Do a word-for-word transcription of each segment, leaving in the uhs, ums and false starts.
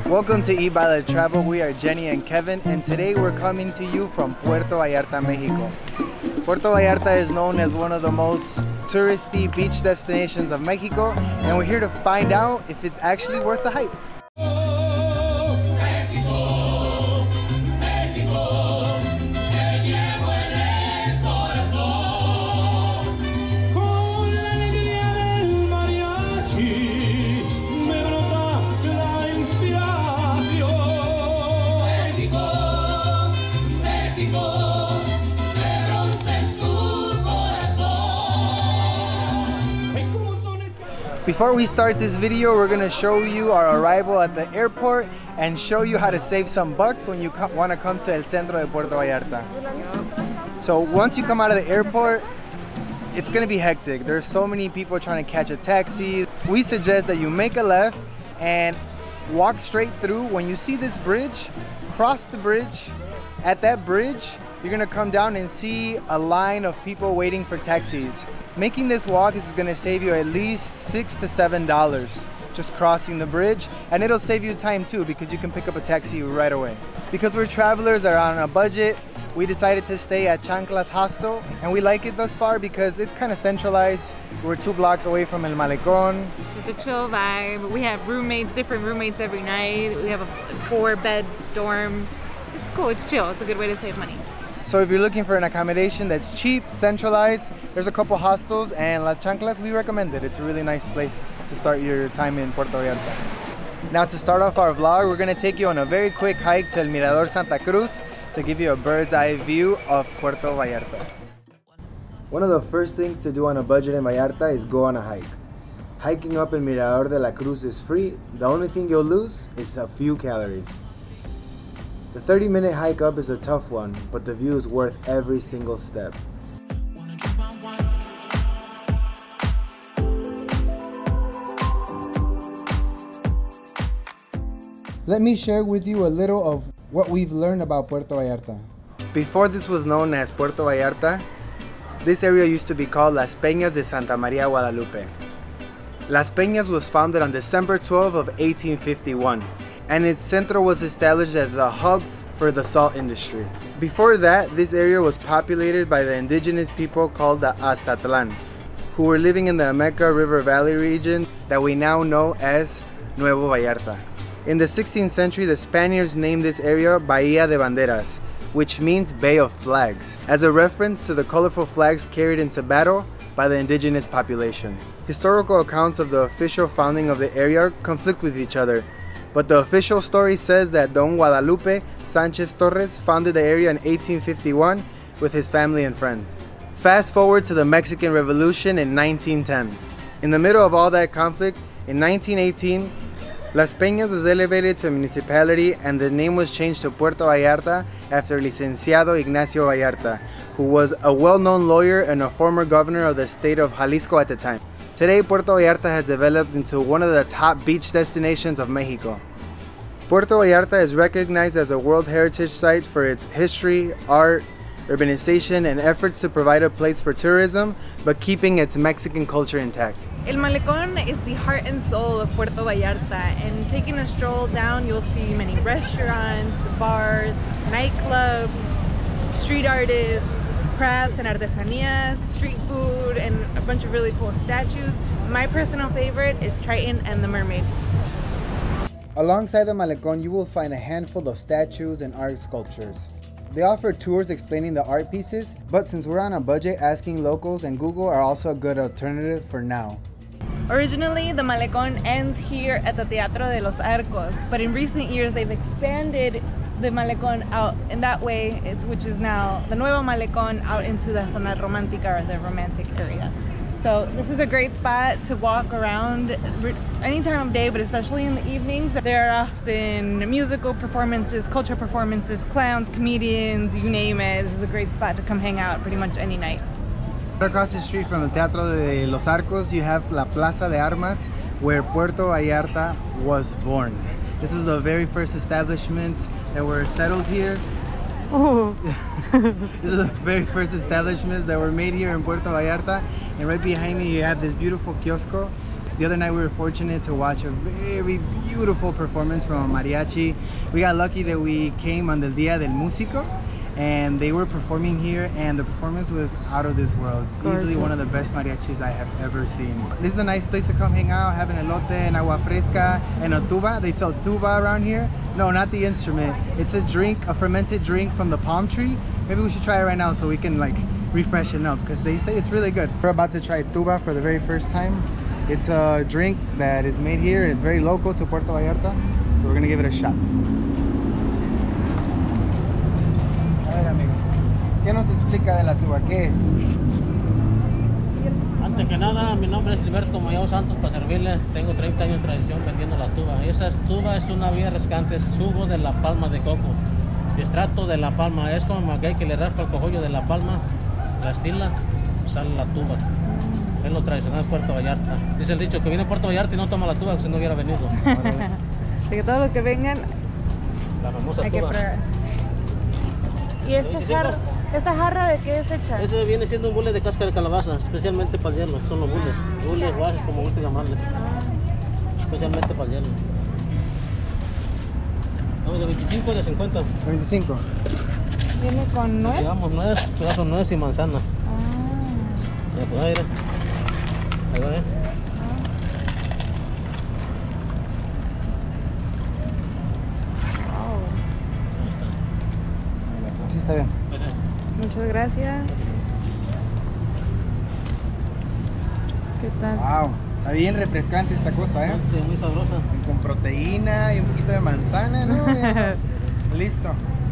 Welcome to Baila Travel. We are Jenny and Kevin, and today we're coming to you from Puerto Vallarta, Mexico. Puerto Vallarta is known as one of the most touristy beach destinations of Mexico, and we're here to find out if it's actually worth the hype. Before we start this video, we're going to show you our arrival at the airport and show you how to save some bucks when you want to come to el centro de Puerto Vallarta. So once you come out of the airport, it's going to be hectic. There's so many people trying to catch a taxi. We suggest that you make a left and walk straight through. When you see this bridge, cross the bridge. At that bridge, you're going to come down and see a line of people waiting for taxis. Making this walk is going to save you at least six to seven dollars just crossing the bridge, and it'll save you time too because you can pick up a taxi right away. Because we're travelers that are on a budget, we decided to stay at Chanclas Hostel, and we like it thus far because it's kind of centralized. We're two blocks away from el malecon. It's a chill vibe. We have roommates, different roommates every night. We have a four bed dorm. It's cool, it's chill. It's a good way to save money. So if you're looking for an accommodation that's cheap, centralized, there's a couple hostels, and Las Chanclas, we recommend it. It's a really nice place to start your time in Puerto Vallarta. Now to start off our vlog, we're gonna take you on a very quick hike to El Mirador Santa Cruz to give you a bird's eye view of Puerto Vallarta. One of the first things to do on a budget in Vallarta is go on a hike. Hiking up El Mirador de la Cruz is free. The only thing you'll lose is a few calories. The thirty minute hike up is a tough one, but the view is worth every single step. Let me share with you a little of what we've learned about Puerto Vallarta. Before this was known as Puerto Vallarta, this area used to be called Las Peñas de Santa Maria Guadalupe. Las Peñas was founded on December twelfth of eighteen fifty-one. And its centro was established as a hub for the salt industry. Before that, this area was populated by the indigenous people called the Aztatlan, who were living in the Ameca River Valley region that we now know as Nuevo Vallarta. In the sixteenth century, the Spaniards named this area Bahía de Banderas, which means Bay of Flags, as a reference to the colorful flags carried into battle by the indigenous population. Historical accounts of the official founding of the area conflict with each other, but the official story says that Don Guadalupe Sanchez Torres founded the area in eighteen fifty-one with his family and friends. Fast forward to the Mexican Revolution in nineteen ten. In the middle of all that conflict, in nineteen eighteen, Las Peñas was elevated to a municipality and the name was changed to Puerto Vallarta after Licenciado Ignacio Vallarta, who was a well-known lawyer and a former governor of the state of Jalisco at the time. Today, Puerto Vallarta has developed into one of the top beach destinations of Mexico. Puerto Vallarta is recognized as a World Heritage Site for its history, art, urbanization, and efforts to provide a place for tourism, but keeping its Mexican culture intact. El malecon is the heart and soul of Puerto Vallarta, and taking a stroll down, you'll see many restaurants, bars, nightclubs, street artists, crafts and artesanías, street food, and a bunch of really cool statues. My personal favorite is Triton and the Mermaid. Alongside the malecon, you will find a handful of statues and art sculptures. They offer tours explaining the art pieces, but since we're on a budget, asking locals and Google are also a good alternative for now. Originally, the malecon ends here at the Teatro de los Arcos, but in recent years they've expanded the malecon out in that way, it's, which is now the Nuevo Malecon, out into the Zona Romántica, or the romantic area. So this is a great spot to walk around any time of day, but especially in the evenings. There are often musical performances, cultural performances, clowns, comedians, you name it. This is a great spot to come hang out pretty much any night. Across the street from the Teatro de los Arcos, you have La Plaza de Armas, where Puerto Vallarta was born. This is the very first establishment that were settled here. Oh. This is the very first establishments that were made here in Puerto Vallarta, and right behind me you have this beautiful kiosco The other night we were fortunate to watch a very beautiful performance from a mariachi. We got lucky that we came on the Dia del Músico, and they were performing here, and the performance was out of this world. Gorgeous. Easily one of the best mariachis I have ever seen. This is a nice place to come hang out, have an elote and agua fresca and a tuba. They sell tuba around here. No, not the instrument. It's a drink, a fermented drink from the palm tree. Maybe we should try it right now so we can like refreshen up, because they say it's really good. We're about to try tuba for the very first time. It's a drink that is made here, and it's very local to Puerto Vallarta, so we're gonna give it a shot. A ver, amigo, ¿qué nos explica de la tuba? ¿Qué es? Antes que nada, mi nombre es Gilberto Moyao Santos, para servirles. Tengo treinta años de tradición vendiendo la tuba. Esa tuba es una vía refrescante, es jugo de la palma de coco, extracto de la palma. Es como aquel que le raspa el cojollo de la palma, la estila, sale la tuba. Es lo tradicional de Puerto Vallarta. Dice el dicho que viene a Puerto Vallarta y no toma la tuba, que si no hubiera venido. Así que todos los que vengan, la famosa hay tuba. que probar. ¿Y esta jarra, esta jarra de qué es hecha? Ese viene siendo un bule de cáscara de calabaza, especialmente para el hielo. Son los bules, bules, guajes, como guste llamarle. Especialmente para el hielo. Vamos de veinticinco o de cincuenta. veinticinco. ¿Viene con nuez? Llevamos nuez, pedazos de nuez y manzana. Ah. Ya, pues ahí, ahí va, ¿eh? Wow. Así está bien. Muchas gracias. ¿Qué tal? Wow, está bien refrescante esta cosa, ¿eh? Sí, muy sabrosa. Con proteína y un poquito de manzana, ¿no? Listo.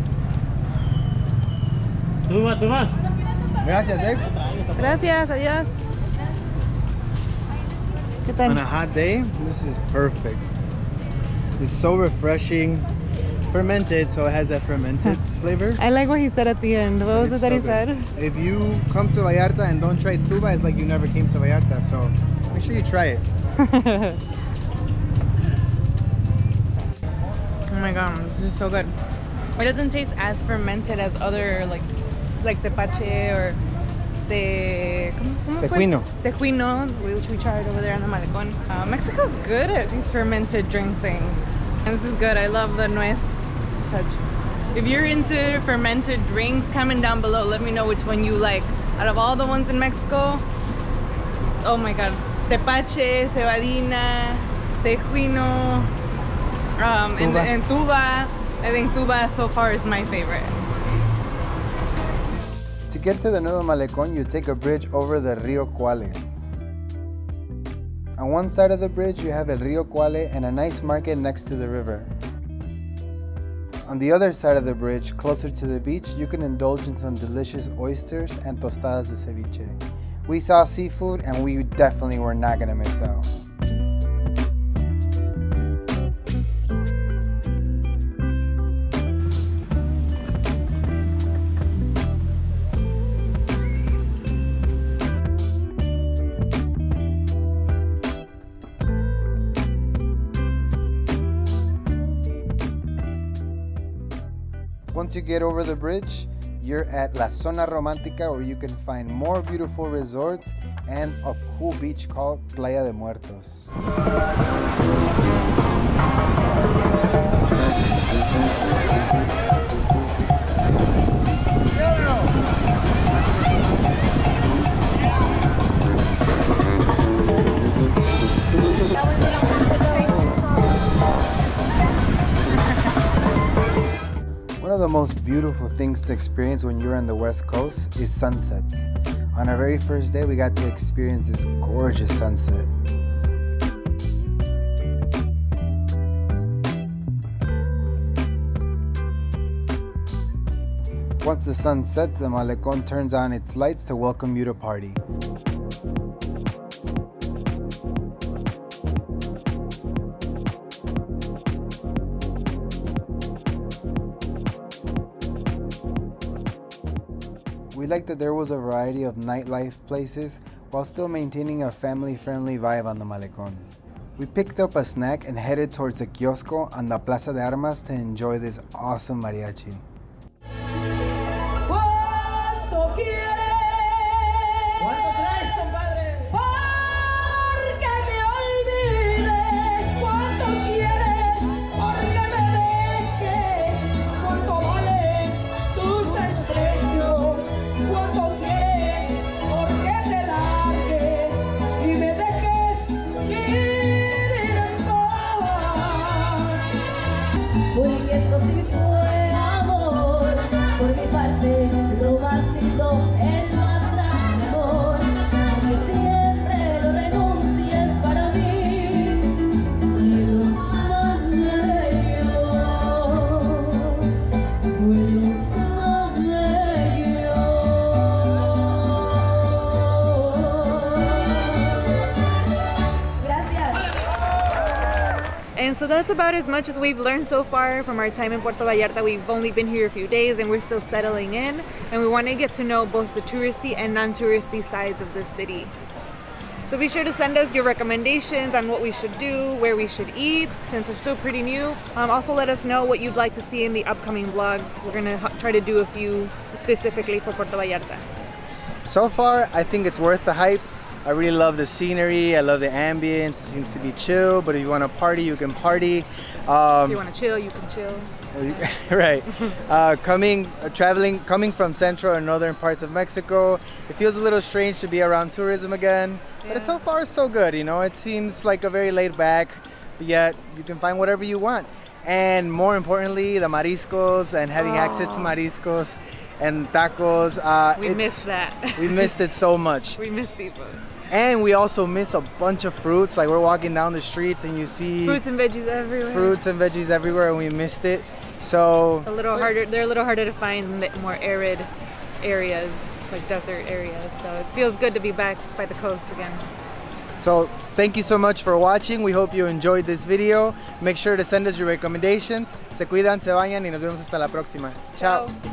Tú vas, tú vas. Gracias, Dave. Gracias, adiós. ¿Qué tal? On a hot day, this is perfect. It's so refreshing. It's fermented, so it has that fermented flavor. I like what he said at the end. What was it that he said? If you come to Vallarta and don't try tuba, it's like you never came to Vallarta. So make sure you try it. Oh my god, this is so good. It doesn't taste as fermented as other like like tepache or the tejuino. Tejuino, which we tried over there on the malecon. Uh, Mexico's good at these fermented drink things. And this is good. I love the nuez touch. If you're into fermented drinks, comment down below. Let me know which one you like. Out of all the ones in Mexico, oh my god, tepache, cebadina, tejuino, um, and, and tuba. I think tuba so far is my favorite. To get to the Nuevo Malecón, you take a bridge over the Rio Cuale. On one side of the bridge, you have El Rio Cuale and a nice market next to the river. On the other side of the bridge, closer to the beach, you can indulge in some delicious oysters and tostadas de ceviche. We saw seafood and we definitely were not gonna miss out. Once you get over the bridge, you're at La Zona Romántica, where you can find more beautiful resorts and a cool beach called Playa de Muertos. One of the most beautiful things to experience when you're on the West Coast is sunsets. On our very first day, we got to experience this gorgeous sunset. Once the sun sets, the malecón turns on its lights to welcome you to party. We liked that there was a variety of nightlife places while still maintaining a family-friendly vibe on the malecón. We picked up a snack and headed towards the kiosco on the Plaza de Armas to enjoy this awesome mariachi. porque esto sí fue amor. Por mi parte, lo más lindo, el más grande amor, que siempre lo renuncies para mí, fue lo más bello, fue lo más bello. Gracias. And so that's about as much as we've learned so far from our time in Puerto Vallarta. We've only been here a few days and we're still settling in, and we want to get to know both the touristy and non-touristy sides of the city. So be sure to send us your recommendations on what we should do, where we should eat, since we're still pretty new. Um, also let us know what you'd like to see in the upcoming vlogs. We're gonna try to do a few specifically for Puerto Vallarta. So far, I think it's worth the hype. I really love the scenery, I love the ambience, it seems to be chill, but if you want to party, you can party. Um, If you want to chill, you can chill. right. Uh, coming, uh, traveling, coming from central and northern parts of Mexico, it feels a little strange to be around tourism again, Yeah. but it's so far so good, you know, it seems like a very laid back, but yet you can find whatever you want. And more importantly, the mariscos and having Oh. access to mariscos and tacos. Uh, We it's- missed that. We missed it so much. We miss seafood. And we also miss a bunch of fruits. Like we're walking down the streets and you see Fruits and veggies everywhere. fruits and veggies everywhere, and we missed it. So It's a little so- harder. They're a little harder to find in the more arid areas, like desert areas. So it feels good to be back by the coast again. So thank you so much for watching. We hope you enjoyed this video. Make sure to send us your recommendations. Se cuidan, se bañan y nos vemos hasta la próxima. Ciao. Ciao.